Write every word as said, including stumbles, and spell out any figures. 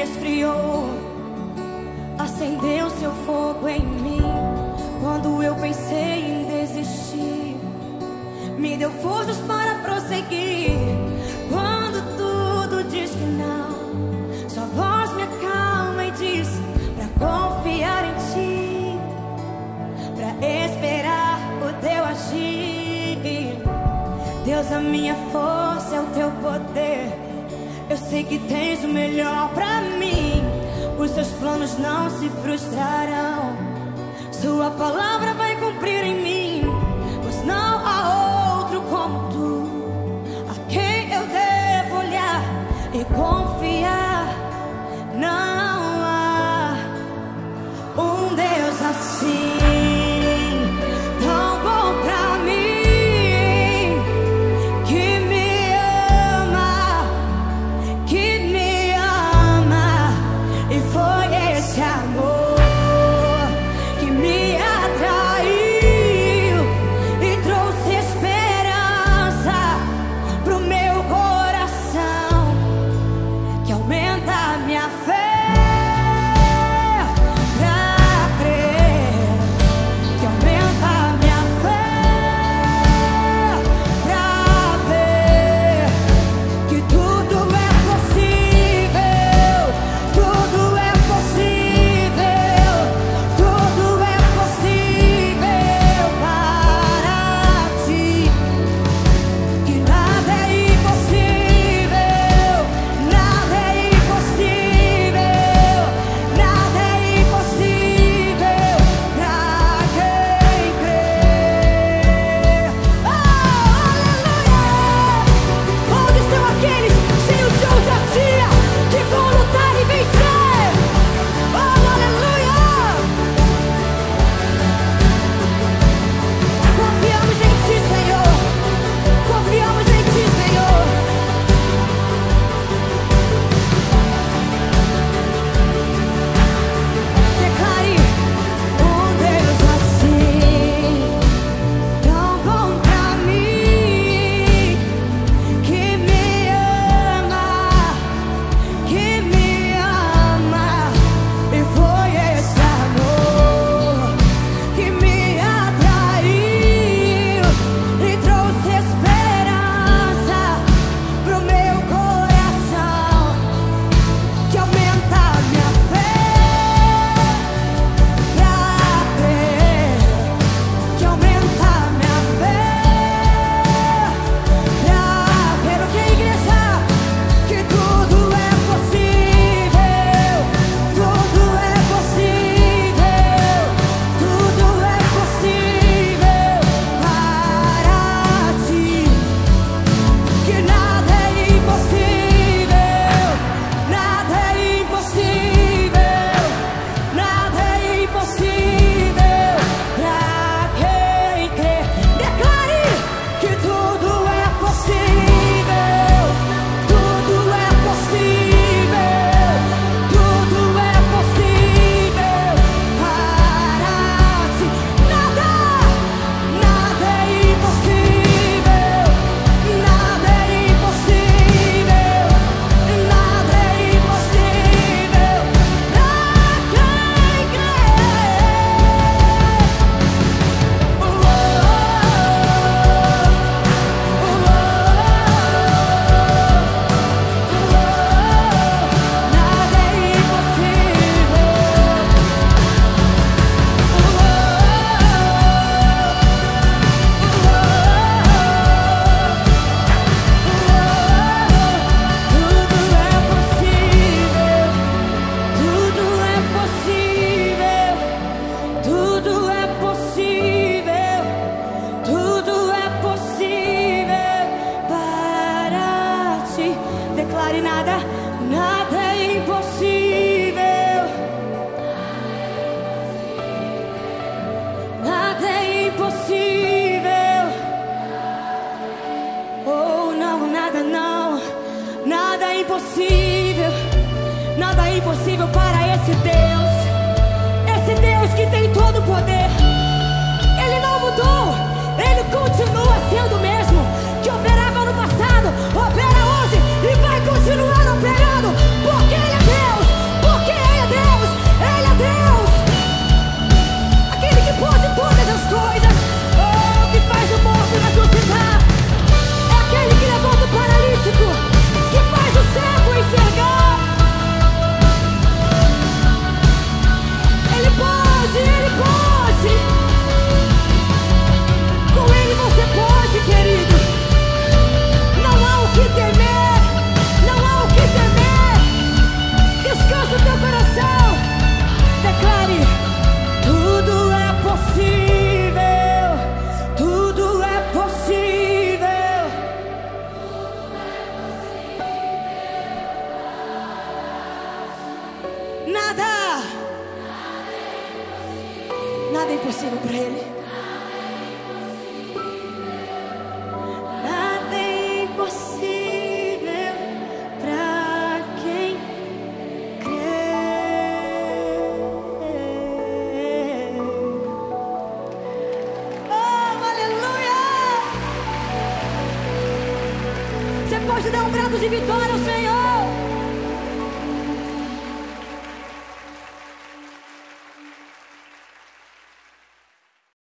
esfriou, acendeu seu fogo em mim. Quando eu pensei em desistir, me deu forças para prosseguir. Quando tudo diz que não, sua voz me acalma e diz pra confiar em ti, pra esperar o teu agir. Deus, a minha força é o teu poder. Eu sei que tens o melhor pra mim. Os seus planos não se frustrarão. Sua palavra vai cumprir em mim, pois não há outro como tu, a quem eu devo olhar e confiar. Não há um Deus assim, tão bom pra mim, que me ama, que me ama. E foi esse amor que me atraiu e trouxe esperança pro meu coração, que aumenta a minha fé pra crer, que aumenta a minha fé pra ver que tudo é possível, tudo é possível, tudo é possível para ti, que nada é impossível, nada é impossível, nada é impossível pra quem crê. Oh, aleluia! Onde estão aqueles sem os seus ousadia que vão lutar e vencer? Oh, aleluia! Confiamos em ti, Senhor. Confiamos em ti, Senhor. Declare um Deus assim, tão bom pra mim, que me ama, que me ama. E foi esse amor que me atraiu e trouxe esperança pro meu coração, que aumenta a minha fé pra crer, que aumenta a minha fé pra ver. O que, igreja? Que tudo é possível, tudo é possível, tudo é possível para ti, que nada é impossível, nada é impossível, nada é impossível pra quem crê. Declare que tudo é possível, tudo é possível, tudo é possível para ti. Nada, nada é impossível, nada é impossível, nada é impossível pra quem crê. Oh, oh, oh, nada é impossível. Tudo é possível, tudo é possível, tudo é possível para ti. Declare nada, nada é impossível, nada é impossível. Oh, não, nada não, nada é impossível, nada é impossível para esse Deus, esse Deus que tem todo o poder. Ele não mudou, ele continua sendo o mesmo, que operava no passado, opera hoje e vai continuar operando, porque ele é Deus. Nada, nada é impossível para Ele. Nada é impossível para quem crê. Oh, aleluia! Você pode dar um brado de vitória ao Senhor.